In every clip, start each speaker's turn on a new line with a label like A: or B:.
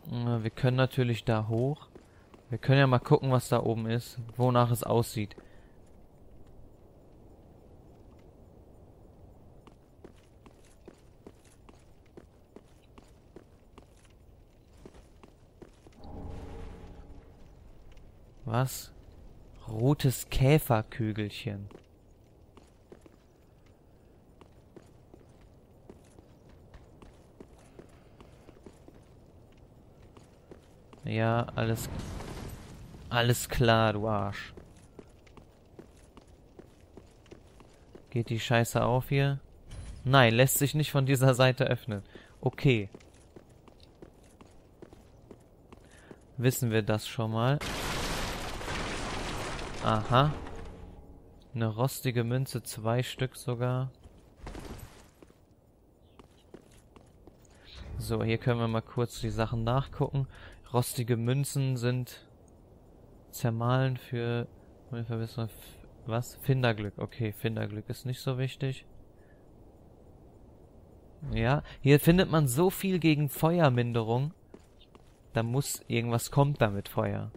A: Wir können natürlich da hoch. Wir können ja mal gucken, was da oben ist, wonach es aussieht. Was? Rotes Käferkügelchen. Ja, alles klar, du Arsch. Geht die Scheiße auf hier? Nein, lässt sich nicht von dieser Seite öffnen. Okay. Wissen wir das schon mal. Aha. Eine rostige Münze, 2 Stück sogar. So, hier können wir mal kurz die Sachen nachgucken. Rostige Münzen sind zermahlen für... Was? Finderglück. Okay, Finderglück ist nicht so wichtig. Ja, hier findet man so viel gegen Feuerminderung. Da muss irgendwas kommt da mit Feuer.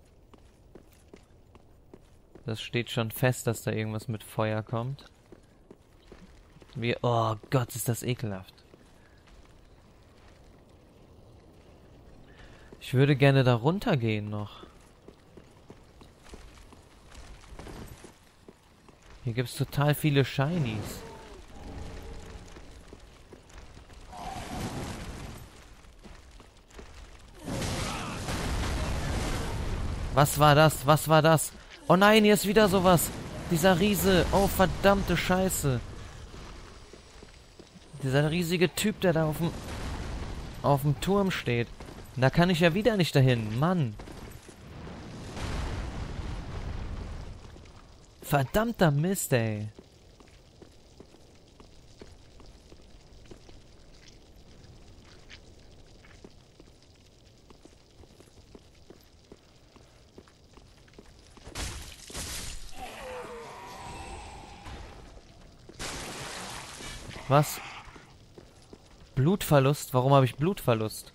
A: Das steht schon fest, dass da irgendwas mit Feuer kommt. Oh Gott, ist das ekelhaft. Ich würde gerne da runtergehen noch. Hier gibt es total viele Shinies. Was war das? Was war das? Oh nein, hier ist wieder sowas. Dieser Riese. Oh, verdammte Scheiße. Dieser riesige Typ, der da auf dem Turm steht. Da kann ich ja wieder nicht dahin. Mann. Verdammter Mist, ey. Was? Blutverlust? Warum habe ich Blutverlust?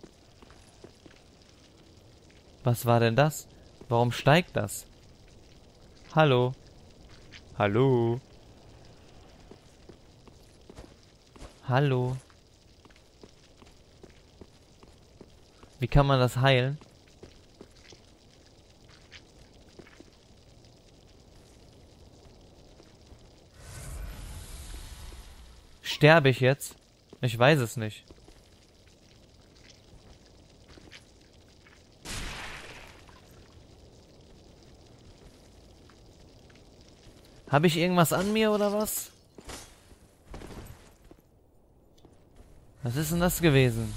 A: Was war denn das? Warum steigt das? Hallo? Hallo? Hallo? Wie kann man das heilen? Sterbe ich jetzt? Ich weiß es nicht. Habe ich irgendwas an mir oder was? Was ist denn das gewesen?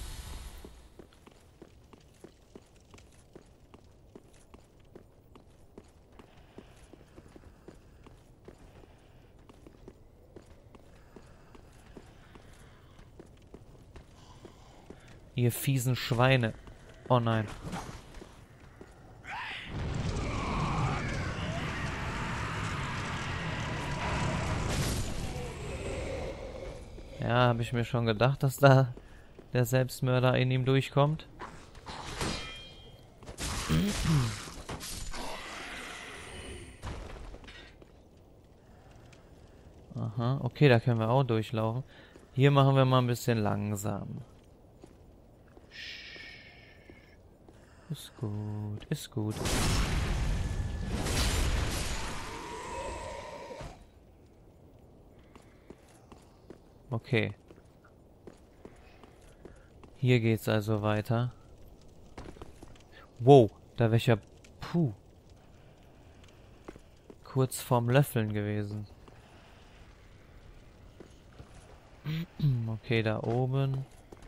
A: Ihr fiesen Schweine. Oh nein. Ja, habe ich mir schon gedacht, dass da der Selbstmörder in ihm durchkommt. Aha, okay, da können wir auch durchlaufen. Hier machen wir mal ein bisschen langsam. Ist gut, ist gut. Okay. Hier geht's also weiter. Wow, da wäre ich ja... Puh. Kurz vorm Löffeln gewesen. Okay, da oben.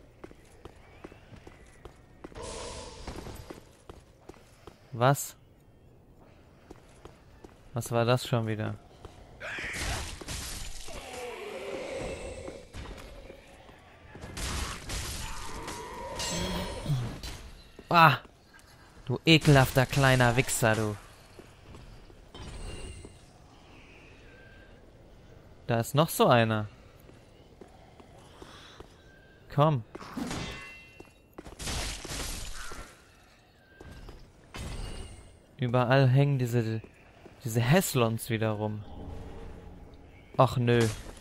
A: Was? Was war das schon wieder? Ah! Du ekelhafter kleiner Wichser, du. Da ist noch so einer. Komm. Überall hängen diese Heslons wieder rum. Ach nö.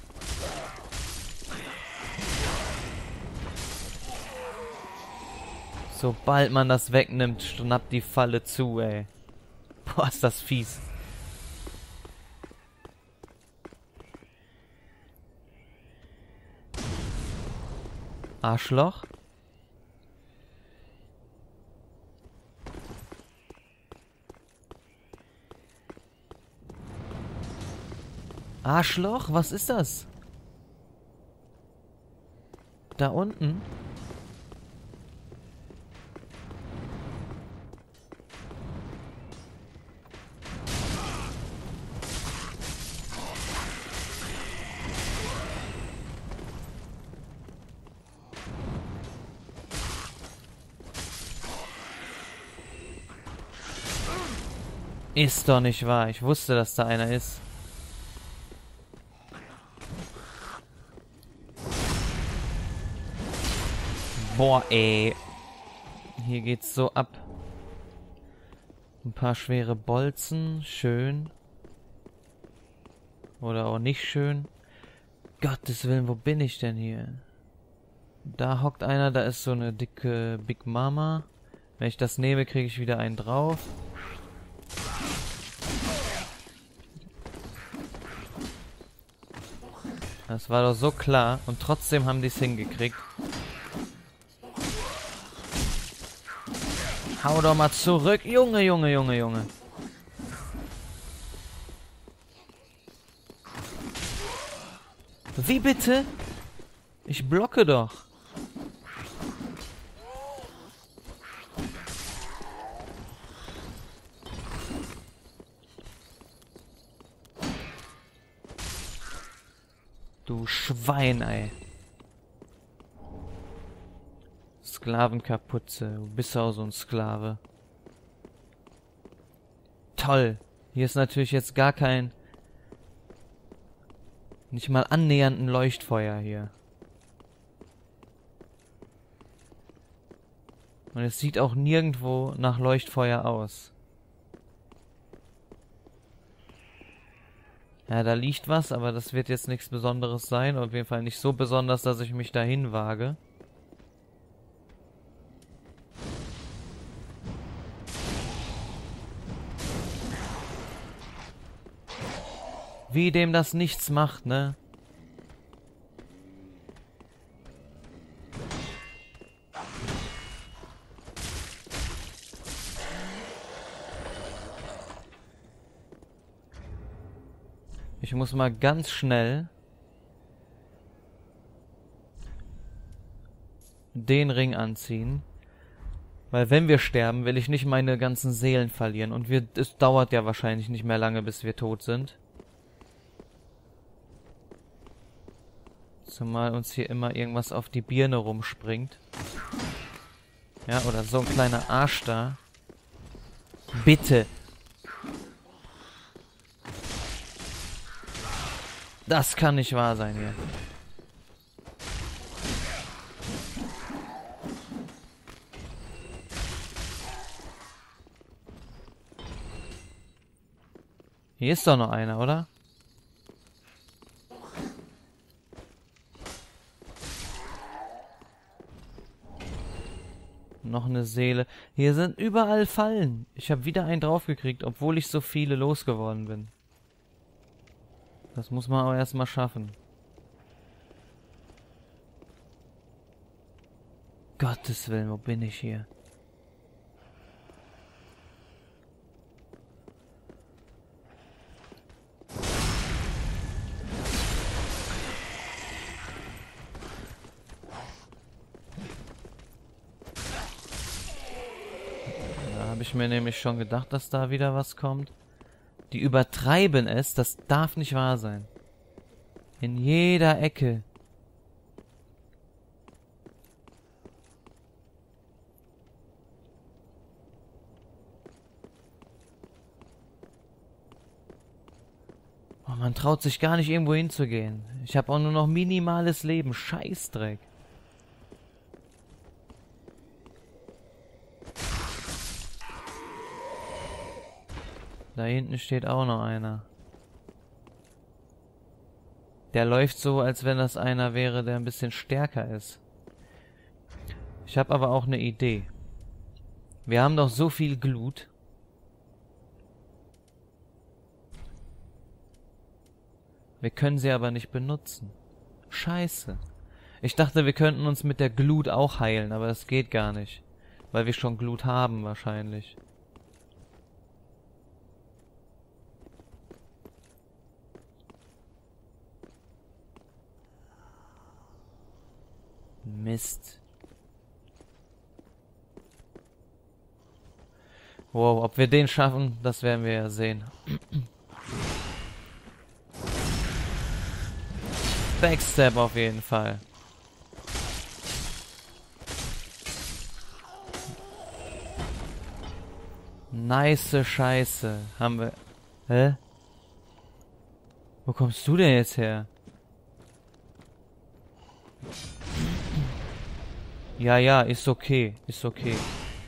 A: Sobald man das wegnimmt, schnappt die Falle zu, ey. Boah, ist das fies. Arschloch. Arschloch? Was ist das? Da unten? Ist doch nicht wahr. Ich wusste, dass da einer ist. Boah, ey. Hier geht's so ab. Ein paar schwere Bolzen. Schön. Oder auch nicht schön. Gottes Willen, wo bin ich denn hier? Da hockt einer, da ist so eine dicke Big Mama. Wenn ich das nehme, kriege ich wieder einen drauf. Das war doch so klar. Und trotzdem haben die es hingekriegt. Hau doch mal zurück. Junge, Junge, Junge, Junge. Wie bitte? Ich blocke doch. Du Schwein, ey. Sklavenkapuze. Du bist auch so ein Sklave. Toll. Hier ist natürlich jetzt gar kein... Nicht mal annähernd ein Leuchtfeuer hier. Und es sieht auch nirgendwo nach Leuchtfeuer aus. Ja, da liegt was, aber das wird jetzt nichts Besonderes sein. Auf jeden Fall nicht so besonders, dass ich mich dahin wage. Wie dem das nichts macht, ne? Ich muss mal ganz schnell den Ring anziehen. Weil wenn wir sterben, will ich nicht meine ganzen Seelen verlieren. Und es dauert ja wahrscheinlich nicht mehr lange, bis wir tot sind. Zumal uns hier immer irgendwas auf die Birne rumspringt. Ja, oder so ein kleiner Arsch da. Bitte. Das kann nicht wahr sein hier. Hier ist doch noch einer, oder? Noch eine Seele. Hier sind überall Fallen. Ich habe wieder einen draufgekriegt, obwohl ich so viele losgeworden bin. Das muss man aber erstmal schaffen. Gottes Willen, wo bin ich hier? Da habe ich mir nämlich schon gedacht, dass da wieder was kommt. Die übertreiben es, das darf nicht wahr sein. In jeder Ecke. Oh, man traut sich gar nicht irgendwo hinzugehen. Ich habe auch nur noch minimales Leben. Scheißdreck. Da hinten steht auch noch einer. Der läuft so, als wenn das einer wäre, der ein bisschen stärker ist. Ich habe aber auch eine Idee. Wir haben doch so viel Glut. Wir können sie aber nicht benutzen. Scheiße. Ich dachte, wir könnten uns mit der Glut auch heilen, aber das geht gar nicht. Weil wir schon Glut haben, wahrscheinlich. Mist. Wow, ob wir den schaffen, das werden wir ja sehen. Backstab auf jeden Fall. Nice Scheiße. Haben wir... Hä? Wo kommst du denn jetzt her? Ja, ja, ist okay. Ist okay.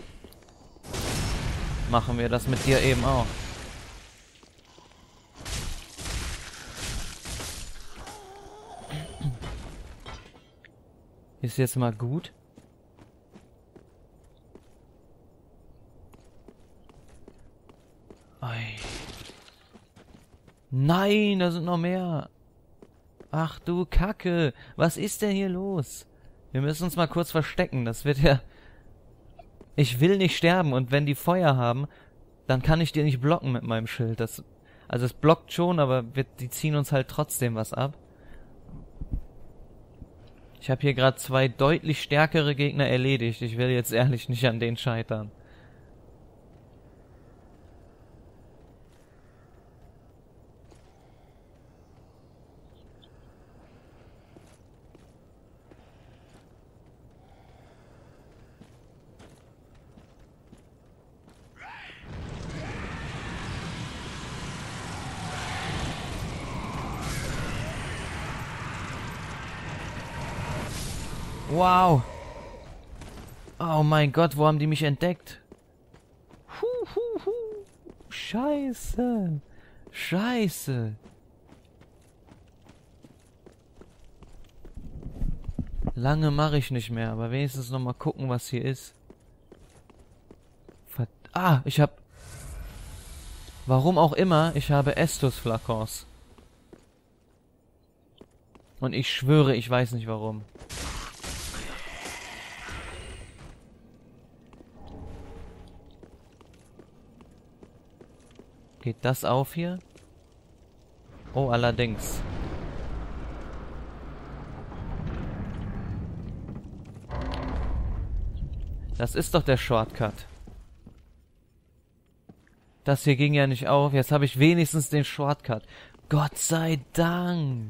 A: Machen wir das mit dir eben auch. Ist jetzt mal gut. Ei. Nein, da sind noch mehr. Ach du Kacke. Was ist denn hier los? Wir müssen uns mal kurz verstecken. Das wird ja... Ich will nicht sterben und wenn die Feuer haben, dann kann ich die nicht blocken mit meinem Schild. Also es blockt schon, aber die ziehen uns halt trotzdem was ab. Ich habe hier gerade 2 deutlich stärkere Gegner erledigt. Ich will jetzt ehrlich nicht an denen scheitern. Wow. Oh mein Gott, wo haben die mich entdeckt? Scheiße. Scheiße. Lange mache ich nicht mehr, aber wenigstens noch mal gucken, was hier ist. Ich habe... Warum auch immer, ich habe Estus-Flakons. Und ich schwöre, ich weiß nicht warum. Geht das auf hier? Oh, allerdings. Das ist doch der Shortcut. Das hier ging ja nicht auf. Jetzt habe ich wenigstens den Shortcut. Gott sei Dank.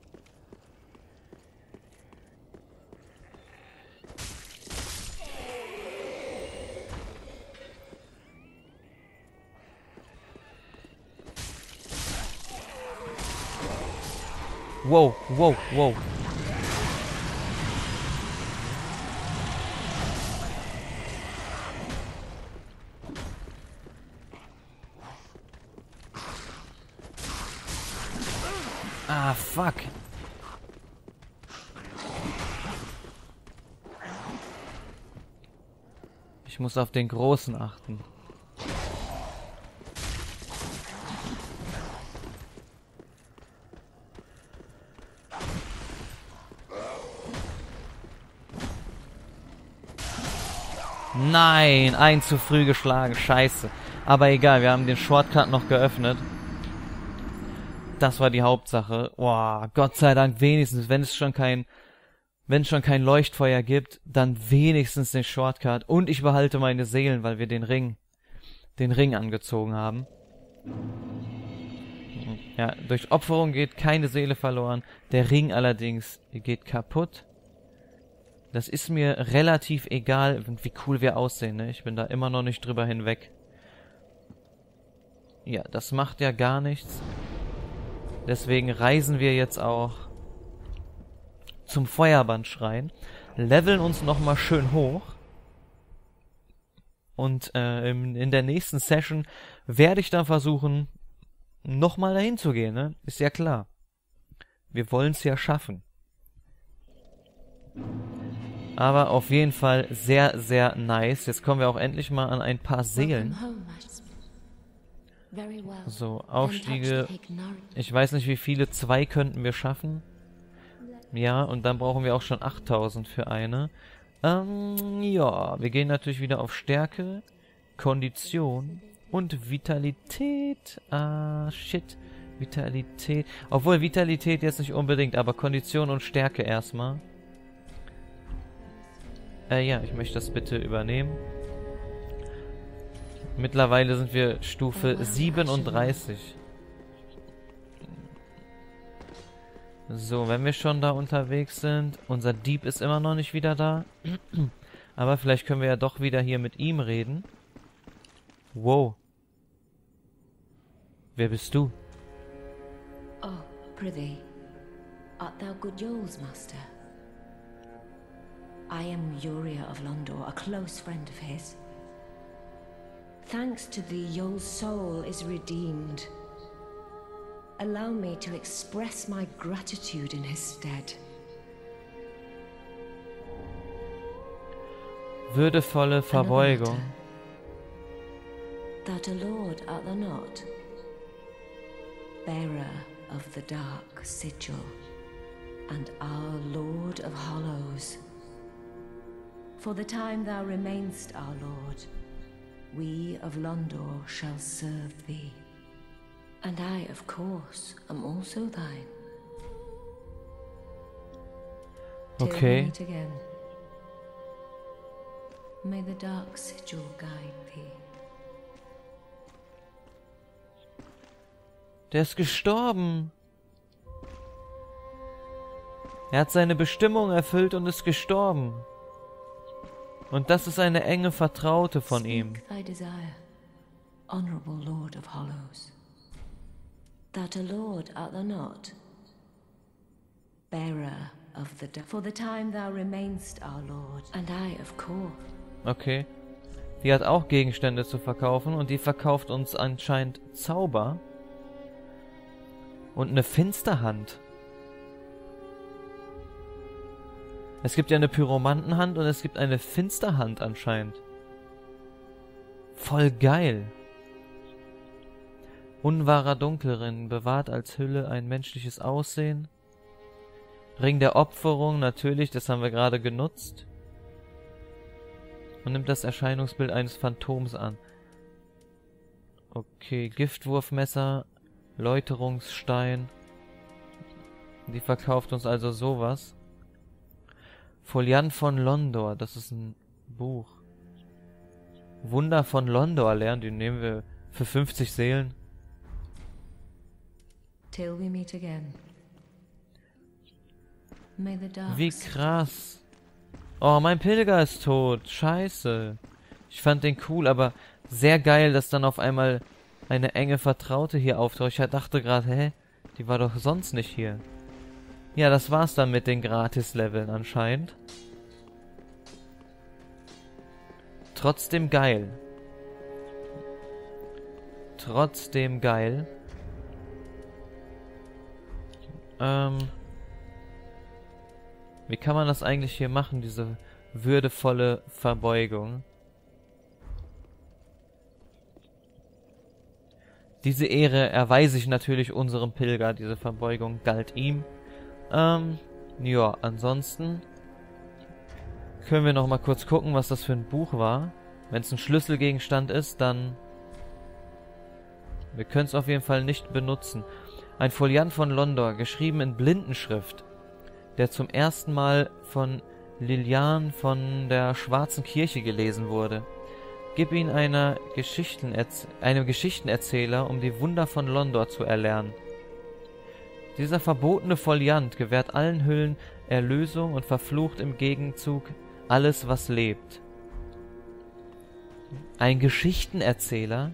A: Wow, wow, wow. Ah, fuck. Ich muss auf den Großen achten. Nein, ein zu früh geschlagen, scheiße. Aber egal, wir haben den Shortcut noch geöffnet. Das war die Hauptsache. Boah, Gott sei Dank wenigstens, wenn es schon kein Leuchtfeuer gibt, dann wenigstens den Shortcut. Und ich behalte meine Seelen, weil wir den Ring angezogen haben. Ja, durch Opferung geht keine Seele verloren. Der Ring allerdings geht kaputt. Das ist mir relativ egal, wie cool wir aussehen, ne? Ich bin da immer noch nicht drüber hinweg. Ja, das macht ja gar nichts. Deswegen reisen wir jetzt auch zum Feuerbandschrein, leveln uns nochmal schön hoch Und in der nächsten Session werde ich dann versuchen, nochmal dahin zu gehen, ne? Ist ja klar. Wir wollen es ja schaffen. Aber auf jeden Fall sehr, sehr nice. Jetzt kommen wir auch endlich mal an ein paar Seelen. So, Aufstiege. Ich weiß nicht, wie viele. 2 könnten wir schaffen. Ja, und dann brauchen wir auch schon 8000 für eine. Ja, wir gehen natürlich wieder auf Stärke, Kondition und Vitalität. Ah, shit. Vitalität. Obwohl Vitalität jetzt nicht unbedingt, aber Kondition und Stärke erstmal. Ja, ich möchte das bitte übernehmen. Mittlerweile sind wir Stufe 37. So, wenn wir schon da unterwegs sind. Unser Dieb ist immer noch nicht wieder da. Aber vielleicht können wir ja doch wieder hier mit ihm reden. Wow. Wer bist du?
B: Oh, prithee, art thou good Yoel's master? I am Yuria of Londor, a close friend of his. Thanks to thee, Yoel's soul is redeemed. Allow me to express my gratitude in his stead.
A: Würdevolle Verbeugung.
B: That a lord art thou not? Bearer of the dark sigil, and our Lord of Hollows. For the time thou remainst our Lord, we of Londor shall serve thee. And I, of course, am also thine.
A: Okay.
B: Till we meet again. May the dark sigil guide thee.
A: Der ist gestorben. Er hat seine Bestimmung erfüllt und ist gestorben. Und das ist eine enge Vertraute von ihm.
B: Speak thy desire, honorable Lord of Hollows. That a lord art thou not? Bearer of the dark. For the time thou remainst our Lord, and I, of course.
A: Okay. Die hat auch Gegenstände zu verkaufen und die verkauft uns anscheinend Zauber. Und eine Finsterhand. Es gibt ja eine Pyromantenhand und es gibt eine Finsterhand anscheinend. Voll geil. Unwahrer Dunkelring bewahrt als Hülle ein menschliches Aussehen. Ring der Opferung, natürlich, das haben wir gerade genutzt. Und nimmt das Erscheinungsbild eines Phantoms an. Okay, Giftwurfmesser, Läuterungsstein. Die verkauft uns also sowas. Foliant von Londor, das ist ein Buch. Wunder von Londor lernen, die nehmen wir für 50 Seelen.
B: Till we meet again. May the dark.
A: Wie krass. Oh, mein Pilger ist tot. Scheiße. Ich fand den cool, aber sehr geil, dass dann auf einmal eine enge Vertraute hier auftaucht. Ich dachte gerade, hä? Die war doch sonst nicht hier. Ja, das war's dann mit den Gratis-Leveln anscheinend. Trotzdem geil. Trotzdem geil. Wie kann man das eigentlich hier machen, diese würdevolle Verbeugung? Diese Ehre erweise ich natürlich unserem Pilger. Diese Verbeugung galt ihm. Ja, ansonsten können wir noch mal kurz gucken, was das für ein Buch war. Wenn es ein Schlüsselgegenstand ist, dann... Wir können es auf jeden Fall nicht benutzen. Ein Foliant von Londor, geschrieben in Blindenschrift, der zum ersten Mal von Lilian von der Schwarzen Kirche gelesen wurde. Gib ihn einem Geschichtenerzähler, um die Wunder von Londor zu erlernen. Dieser verbotene Foliant gewährt allen Hüllen Erlösung und verflucht im Gegenzug alles, was lebt. Ein Geschichtenerzähler?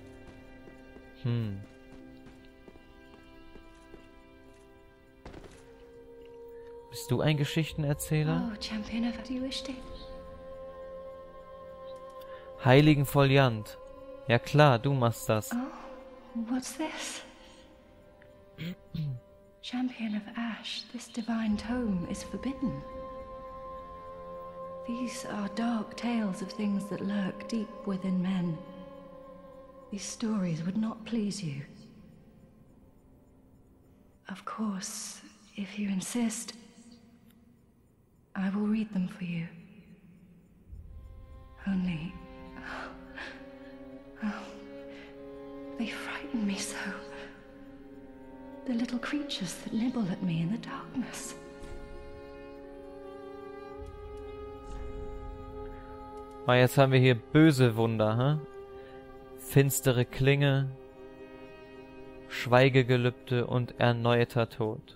A: Bist du ein Geschichtenerzähler?
B: Oh, Champion of, do you wish to?
A: Heiligen Foliant. Ja klar, du machst das.
B: Oh, what's this? Champion of Ash, this divine tome is forbidden. These are dark tales of things that lurk deep within men. These stories would not please you. Of course, if you insist, I will read them for you. Only... oh, they frighten me so. The little creatures that nibble at me in the darkness.
A: Ah, jetzt haben wir hier böse Wunder, hä? Finstere Klinge, Schweigegelübde und erneuter Tod.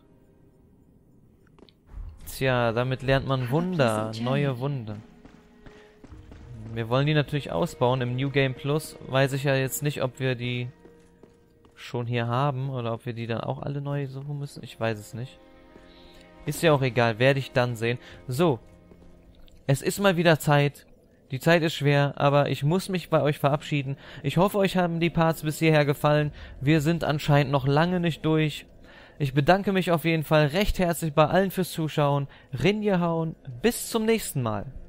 A: Tja, damit lernt man Wunder, neue Wunder. Wir wollen die natürlich ausbauen. Im New Game Plus weiß ich ja jetzt nicht, ob wir die schon hier haben oder ob wir die dann auch alle neu suchen müssen. Ich weiß es nicht. Ist ja auch egal, werde ich dann sehen. So, es ist mal wieder Zeit. Die Zeit ist schwer, aber ich muss mich bei euch verabschieden. Ich hoffe, euch haben die Parts bis hierher gefallen. Wir sind anscheinend noch lange nicht durch. Ich bedanke mich auf jeden Fall recht herzlich bei allen fürs Zuschauen. Rinjehauen, bis zum nächsten Mal.